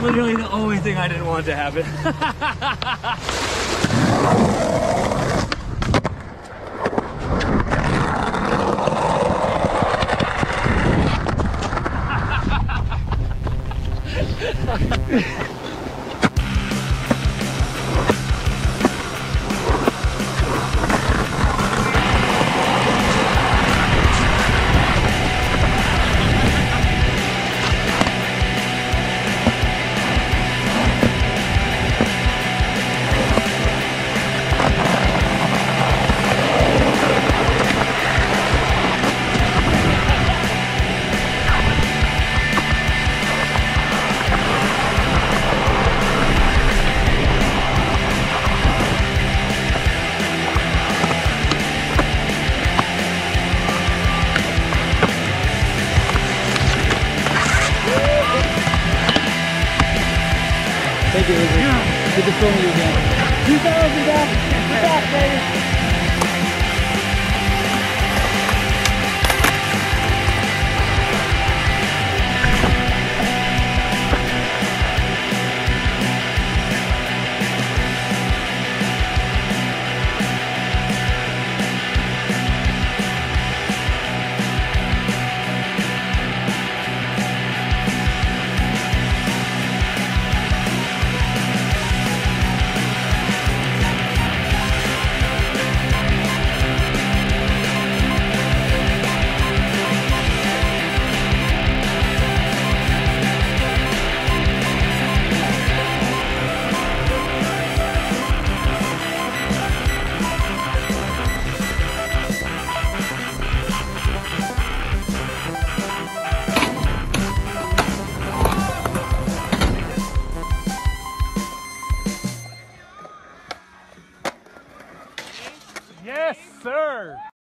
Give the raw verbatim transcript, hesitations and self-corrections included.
literally the only thing I didn't want to happen. Thank you, Lizzie. Yeah. Good to film you again. two thousand back. We're back, baby. Yes, sir.